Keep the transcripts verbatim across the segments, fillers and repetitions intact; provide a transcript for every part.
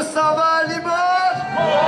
ça va, Limoges?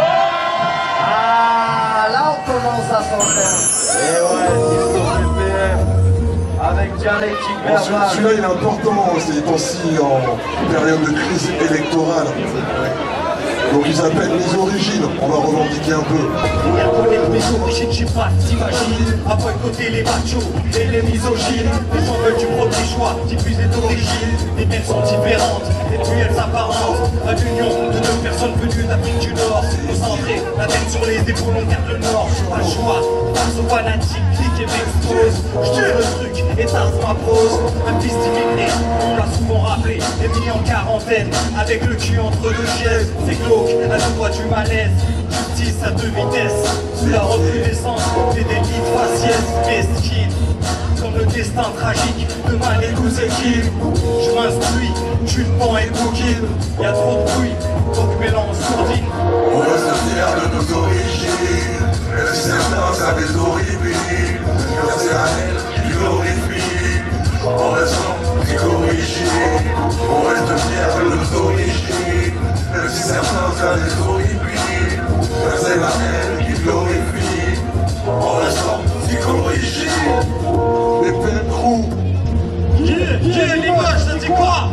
Ah, là on commence à s'entendre. Et ouais, ils sont P P M avec dialectique verbal. Celui-là il est important ces temps-ci en période de crise électorale. Donc ils appellent les origines, on va revendiquer un peu. Pour reconnaître mes origines, j'ai pas d'imagine. À boycotter les machos et les misogynes. Les gens veulent du premier choix, diffuser d'origine. Les miennes sont différentes, et puis elles s'apparentent à l'union de deux personnes venues d'Afrique du Nord. Concentrées, la tête sur les épaules, on garde le Nord. Pas le choix, face aux fanatiques, clique et m'expose. J'tire le truc et tarde ma prose. Un fils d'immigré, on l'a souvent rappelé, et mis en quarantaine, avec le cul entre deux chaises. C'est glauque, à deux doigts du malaise. Justice à deux vitesses, sous la recrudescence des délits de faciès mesquines. Comme le destin tragique de ma épouse et qui je m'instruis, je suis le pan et le bouquin. Y'a trop de bruit, donc mélange sourdine. On reste fiers de nos origines, même si certains savent les origines. Car c'est la haine qui glorifie, en restant frigorigine. On reste fiers de nos origines, même si certains savent les origines. Car c'est la haine qui glorifie, en restant frigorigine. Les P M Crew. Yeah, yeah, Limoges, ça dit quoi?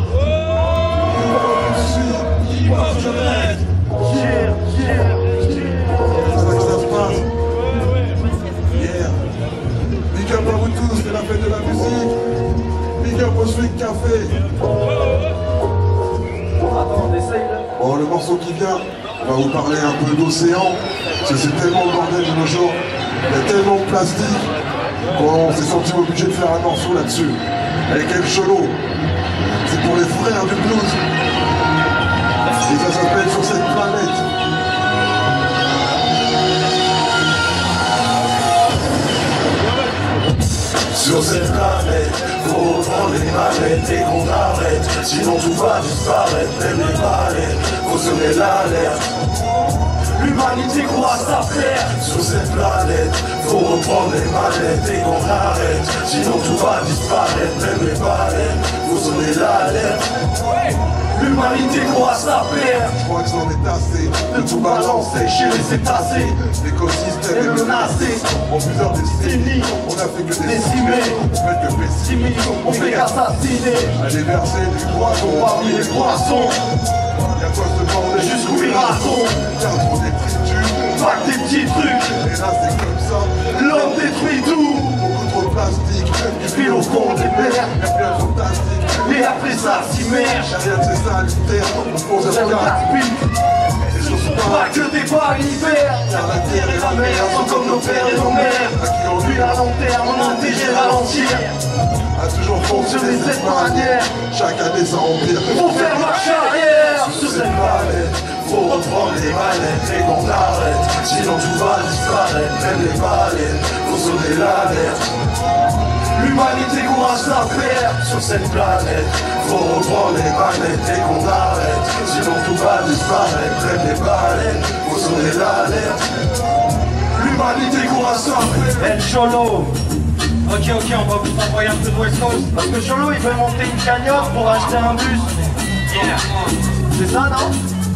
Limoges, je rêve. Yeah, yeah, yeah. C'est là que ça se passe. Yeah. Big up à vous tous, c'est la fête de la musique. Big up au Sweet Café. Attends, on essaye là. Bon, le morceau qui vient, on va vous parler un peu d'océan. Parce que c'est tellement le bordel de nos jours. Il y a tellement de plastique qu'on s'est senti obligé de faire un morceau là-dessus. Avec El Cholo. C'est pour les frères du blues. Et ça s'appelle Sur cette planète. Sur cette planète, faut reprendre les manettes et qu'on arrête. Sinon tout va disparaître, même les baleines. Faut sonner l'alerte. L'humanité croit sa perte. Sur cette planète, faut reprendre les manettes et qu'on arrête. Sinon tout va disparaître, même les baleines. Faut sonner l'alerte. L'humanité croit sa perte. Je crois que c'en est assez de tout balancer chez les cétacés. L'écosystème est menacé. En plusieurs décennies, on a fait que décimer. On fait que pessimer, On fait qu'assassiner à déverser du poison parmi les poissons. Y'a quoi ce bordel jusqu'où il raconte. Y'a trop détritus, Pas que des petits trucs. et là c'est comme ça. L'homme détruit tout. Beaucoup trop de plastique, du fil au fond des mers. Y'a plus un fantastique. Et après ça s'immerge. Rien de ces salutaires, on pose un C'est la regard. pute. Et sur ce Pas que des barrières. car la terre et la mer Sont comme nos pères et nos mères. à qui on Puis lui à long terme on intégrait ralentir. a toujours fonctionné de cette manière. Chaque année ça empire. Faut faire marche arrière. Sur cette planète, faut reprendre les manettes et qu'on arrête. Sinon tout va disparaître, même les baleines. Faut sonner l'alerte. L'humanité court à sa perte. Sur cette planète, faut reprendre les manettes et qu'on arrête. Sinon tout va disparaître, même les baleines. Faut sonner l'alerte. L'humanité court à sa perte. El Cholo. Ok, ok, on va vous envoyer un peu de West Coast. Parce que Cholo il veut monter une cagnotte pour acheter un bus. Yeah. C'est ça, non?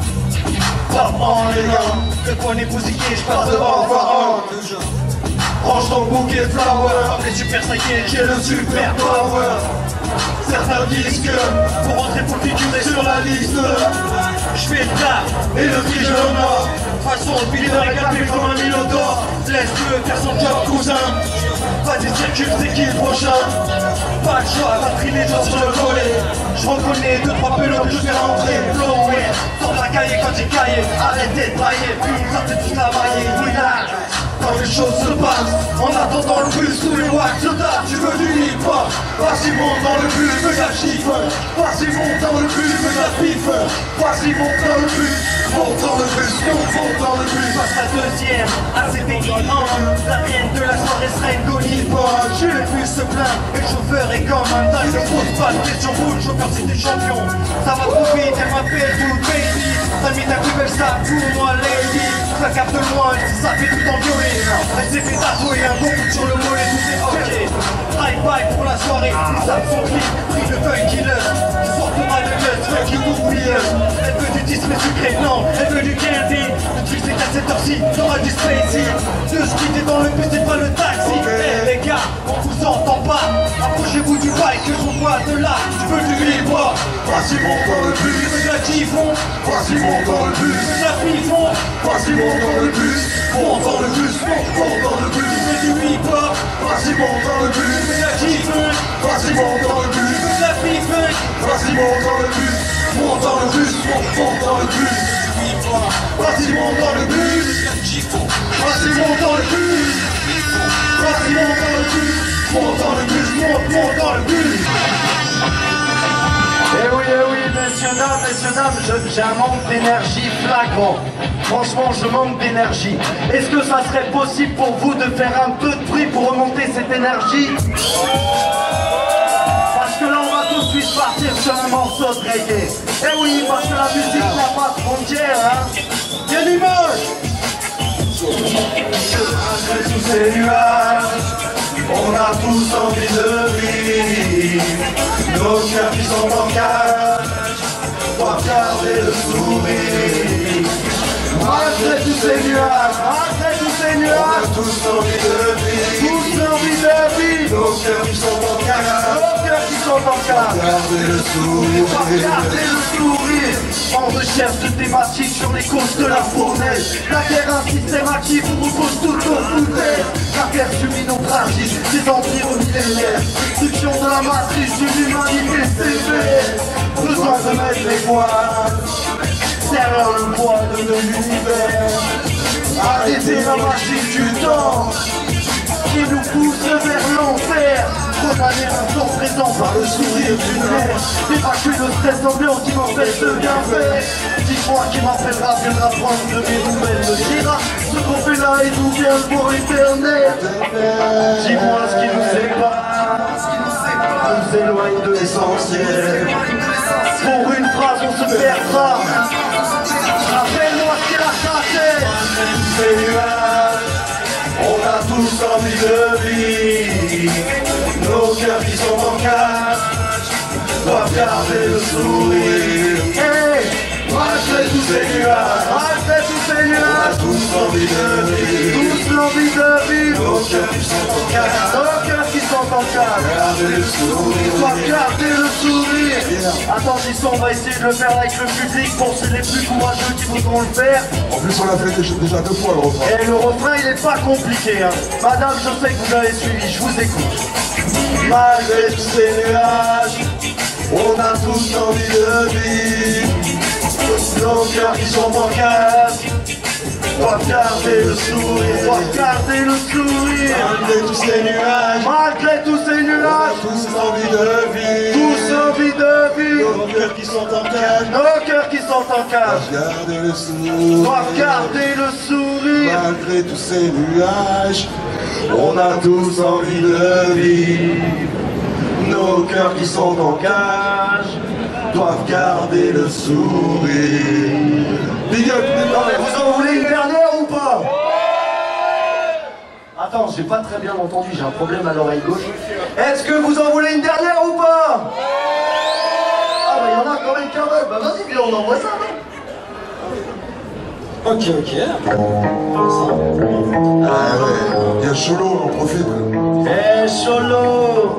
Ça prend les gars. Le point est bousillé, je passe devant le pharaon. Range ton bouquet de flowers. Les super psychés, j'ai le super power. Certains disent que pour rentrer pour figurer sur la liste, je fais le taf et le prix je l'honore. De toute façon, le billet dans la galerie comme un mille d'or. Laisse-le faire son job, cousin. Vas-y, circule, c'est qui le prochain? Pas de choix, va trier les gens sur le volet. Je reconnais deux, trois pelots que je fais rentrer. Flow, ouais, sors la cahier quand j'ai caillé. Arrêtez de brailler, puis sortez tout travailler. Relax, quand les choses se passent. En attendant le bus, tous les wax se tapent. Tu veux du hip-hop? Vas-y, monte dans le bus, fais la chiffre. Vas-y, monte dans le bus, fais la pif. Vas-y, monte dans le bus. Monte dans le bus, monte, monte dans le bus. Passe la deuxième, A C B I un. La reine de la soirée sera une Golibon. Je le bus se plaint et le chauffeur est comme un dingue. Ne pose pas de questions, vous le chauffeur c'est des champions. Ça va trop vite, elle m'appelle tout baby. T'as mis ta plus belle sape pour moi lady. ça capte loin, ça fait tout en violet. Elle s'est fait tatouer un bon coup sur le mollet, tout est ok. Drive-by pour la soirée, les âmes sont flics, prix de feuilles qui lust. Tu sortiras de gueule, toi qui m'oublieuse. Elle veut du disque mais sucré, non, elle veut du candy. Le truc c'est qu'à cette heure-ci, t'auras du Spacey. De ce qui t'es dans le bus, c'est pas le taxi. Eh les gars, on vous entend pas. Approchez-vous du bike que je vous vois de là. Tu veux du billboard, Vas-y, monte dans le bus. tu veux de la kiffon, Vas-y, monte dans le tu veux bus. de la pifon. Vas-y, monte dans le bus. Monte dans le bus. Monte dans le Tu bus. veux du hip-hop, Vas-y, monte dans le tu veux bus. de la kiffon, Vas-y, monte dans le tu bus. veux de la pifon. Vas-y, monte dans le bus. Monte dans le bus. Monte, monte dans le bus. Vas-y, monte dans le bus. Vas-y, monte dans le bus. Vas-y, monte dans le bus. Monte dans le bus. Monte, monte dans le bus. Eh oui, eh oui, messieurs, dames, messieurs, dames, je- j'ai un manque d'énergie flagrant. Franchement, je manque d'énergie. Est-ce que ça serait possible pour vous de faire un peu de bruit pour remonter cette énergie? Parce que là, on va tout de suite partir sur un morceau de reggae. Eh oui, parce que la musique n'a pas de frontières, hein. Quelle image! Malgré tous ces nuages, on a tous envie de vivre. Nos cœurs qui sont en cage doivent garder le sourire. Malgré tous ces nuages, malgré tous ces On a nuages, tous envie de vivre. tous envie de vivre. Nos cœurs qui sont en cage Nos cœurs qui sont en cage. garder le sourire. Regardez le sourire. En recherche de thématiques sur les causes de la fournaise. La guerre, un système actif, on repose tout au foutaise. L'affaire subit nos tragiques, des empires millénaires. Destruction de la matrice d'une humanité sévère. Besoin de mettre les voiles derrière le poids de l'univers. Arrêtez la machine du temps qui nous pousse vers l'enfer. Condamner un temps présent par le sourire d'une mère. Évacuer le stress ambiant qui m'empêche de bien faire. Dis-moi qui m'appellera, viendra prendre de mes nouvelles. Me dira ce qu'on fait là et d'où vient le pour éternel. Dis-moi ce qui nous sépare, nous éloigne de l'essentiel. Pour une phrase on se perdra. Rappelle-moi ce qu'il a chanté. Ces nuages, on a tous envie de vivre. Nos cœurs qui sont en cage doivent garder le sourire. Hey, Malgré tous ces nuages, malgré tous ces on a nuages, tous envie de vivre. tous l'envie de vivre. Nos cœurs qui sont en cage Nos cœurs qui sont en cage garder le doivent sourire. garder le sourire. Attention, on va essayer de le faire avec le public pour ceux les plus courageux qui voudront le faire. En plus, on l'a fait déjà, déjà deux fois le refrain. Et le refrain, il est pas compliqué, hein. Madame, je sais que vous avez suivi, je vous écoute. Malgré tous ces nuages, on a tous envie de vivre. Nos cœurs qui sont en cage doivent garder le sourire. Doivent garder le sourire. Malgré tous ces nuages, Malgré tous ces on a nuages, tous envie de vivre. tous envie de vivre. Nos cœurs qui sont en cage Nos cœurs qui sont en cage Gardez le sourire. doivent garder le sourire. Malgré tous ces nuages, on a tous envie de vivre. Nos cœurs qui sont en cage doivent garder le sourire. big up, Non mais vous en voulez une dernière ou pas? Attends, j'ai pas très bien entendu, j'ai un problème à l'oreille gauche. Est-ce que vous en voulez une dernière ou pas? Ah bah y'en a quand même qu'un veulent, bah vas-y, viens, on envoie ça, non? Ok, ok. Ah ouais, il y a Cholo, on en profite. Eh Cholo!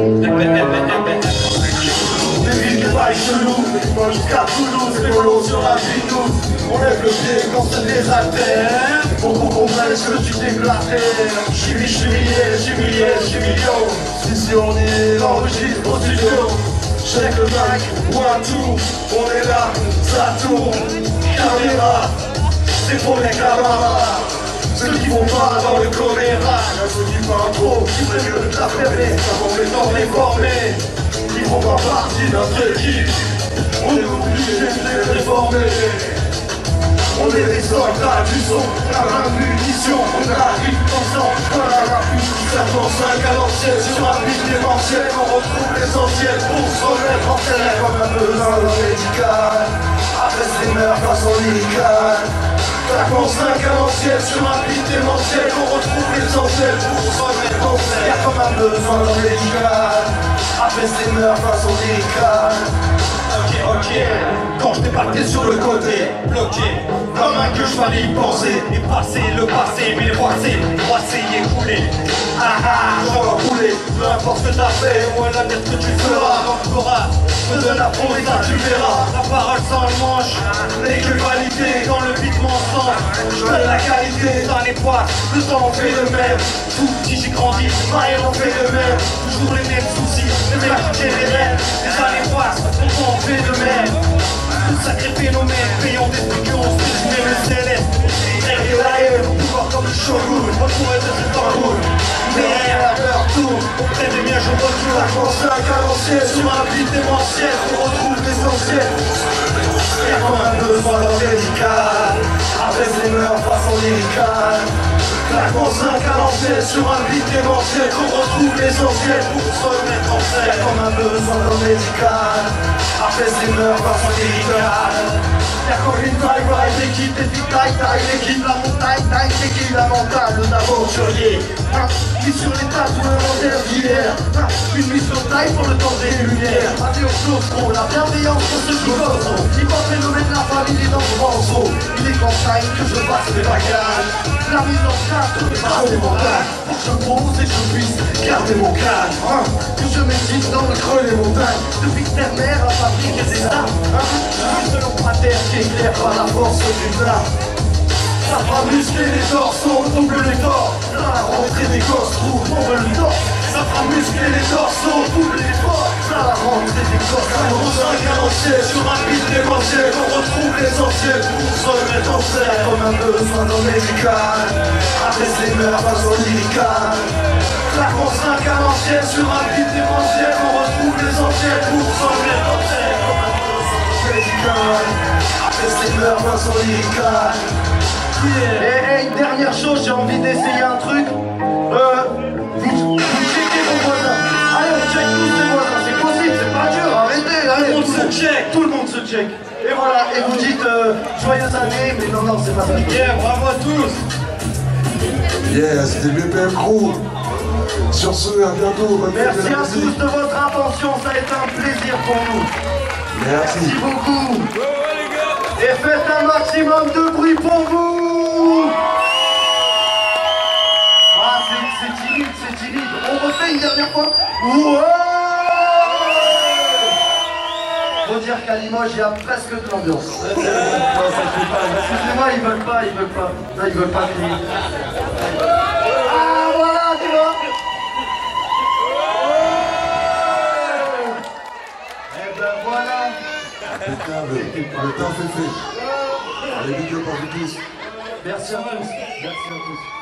Depuis le bail chelou, jusqu'à Toulouse, les volos sur la Pinouze. On lève le pied quand c'est des haltères, pour qu'on comprenne ce que tu t'éclatais. J'suis j'humilié, j'humilié, j'humilié. Si si on est enregistre au studio, check le mic, one two, on est là, ça tourne. Caméra, c'est pour les camarades. Ceux qui vont pas dans le choléra, ceux qui parlent trop, qui ferait mieux de la fermer, avant les temps les former. Ils font pas partie de notre équipe, on est obligé de les réformer. On est des soldats du son, on a la munition, on arrive ensemble, on a la puce, serpent cinq à l'ancienne, sur un pic démentiel, on retrouve l'essentiel pour se remettre en terre comme un besoin médical. Après ces meurs façon médicale, Claquement cinq à l'ancienne sur un beat démentiel, on retrouve l'essentiel pour se remettre en scène. Y'a comme un besoin dans les médical, après ces mœurs façon lyricale. Ok, ok, quand je débarquais sur le côté, bloqué, comme un que je fallait y penser. Et passer le passé, mais les passés, passé y écoulé. Ah ah, j'en vais rouler, peu importe ce que t'as fait, moi l'avenir que tu feras, l'entourage, me donne la pause, ça tu verras. La parole sans le manche, n'est que validé dans le beat mensonge. Je donne la qualité, dans les poids, le temps on fait de même. Tout petit j'ai grandi, Maël on fait de même. Toujours les mêmes soucis, les mêmes générels. Les années passent, on s'en fait de même. Tout sacré phénomène, payant des trucs on se dit mais le céleste. Et la haine, on pouvoir comme le shogun, retrouver de cet enroule. Mais rien à leur tour, auprès des miens je recule. Claquement cinq à l'ancienne sur un beat démentiel, on retrouve l'essentiel. Y'a comme un besoin dans le médical, après les mœurs façon lyricale. Claquement cinq à l'ancienne sur un beat démentiel, on retrouve l'essentiel pour se remettre en scène. Y'a comme un besoin dans le médical, après les mœurs façon lyricale. Y'a comme une taille, taille, l'équipe des big taille, taille, l'équipe la montagne, taille, l'équipe la mentale, d'aventurier. Qui sur les tables ou l'inventaire d'hier. Une mission taille pour le temps des lumières. Adieu au pro, la bienveillance pour ceux qui gosseront. Il porte les nommés de la famille et dans le banceau. Il est quand time que je passe les bagages. La mise en place de passer mon tâche. Pour que je pose et que je puisse garder mon calme. Hein, que je médite dans le creux des montagnes. Depuis que terre-mère a fabriqué des armes. Hein, je suis selon pater qui éclaire par la force d'une arme. Ça fera muscler les dorsaux, double les corps. La rentrée des gosses trouve on veut le torse. Ça fera muscler les dorsaux, double les corps. La rentrée des gosses, claquement cinq à l'ancienne sur un beat démentiel, on retrouve l'essentiel pour se remettre en scène. Comme un besoin dans le médical, après les mœurs façon lyricale. Claquement cinq à l'ancienne sur un beat démentiel, on retrouve l'essentiel pour se remettre en scène. Comme un besoin dans le médical, après les mœurs façon lyricale. Et hey, une dernière chose, j'ai envie d'essayer un truc. Euh, vous, vous checkez vos voisins. Allez, on check tous les voisins, c'est possible, c'est pas dur, arrêtez, allez. Tout le monde se check, tout le monde se check. Et voilà, et vous dites euh, joyeuse année, mais non, non, c'est pas ça. Yeah, bravo à tous. Yeah, c'était B P M Crew. Sur ce, à bientôt. Bonne Merci fête de la à musique. tous de votre attention, ça a été un plaisir pour nous. Merci. Merci beaucoup. Et faites un maximum de bruit pour vous. Ah, c'est- c'est timide, c'est timide. On refait une dernière fois. Ouais. Faut dire qu'à Limoges, il y a presque de l'ambiance. Excusez-moi, ils veulent pas, ils veulent pas. Là, ils veulent pas finir. Ah, voilà, tu vois. Et ben voilà. Impeccable. Le temps fait fait. Allez, big up à vous tous. Merci à tous. Merci à tous.